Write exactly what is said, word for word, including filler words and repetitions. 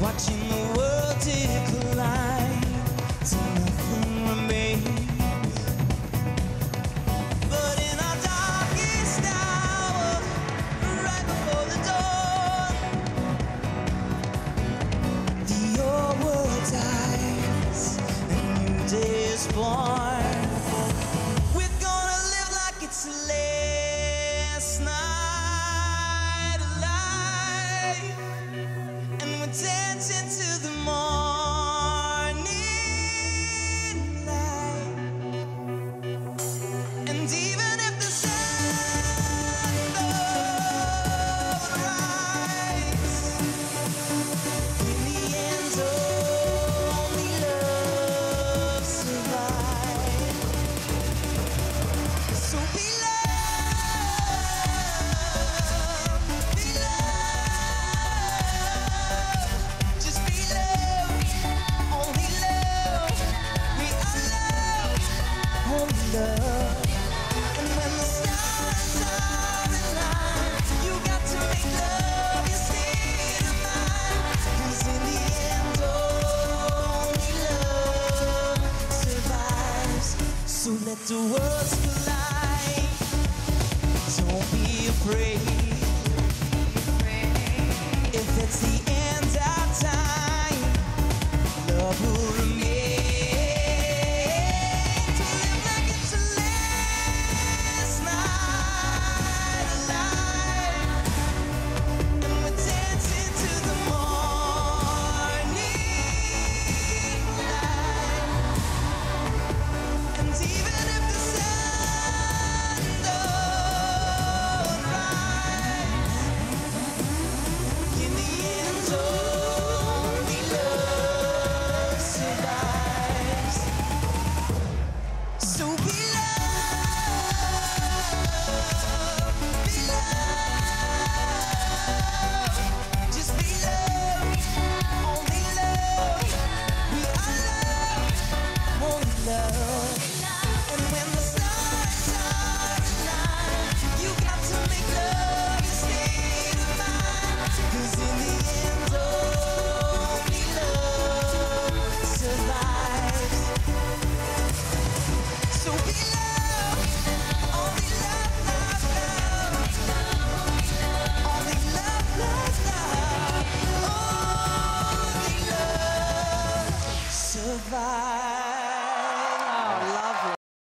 watching the world decline till nothing remains. But in our darkest hour, right before the dawn, the old world dies and new day is born. We're gonna live like it's the last night alive, and we're dancing to the morning light. And even if the sun don't rise, in the end only love survives. So be love, be love, just be love, only love. We are love, only love. And when the stars are aligned, you got to make love your state of mind. 'Cause in the end, only love survives. So let the worlds collide. Don't be afraid. If it's the end of time, love will remain. To live like it's the last night alive, and we're dancing to the morning light. And even if the sun don't rise, in the end only love survives. So be love, be love, just be love, only love. We are love, only love. And when the stars are aligned, you got to make love your state of mind. 'Cause in the end, only love survives. So be love, only love, love, love. Only love, love, love. Only love survives.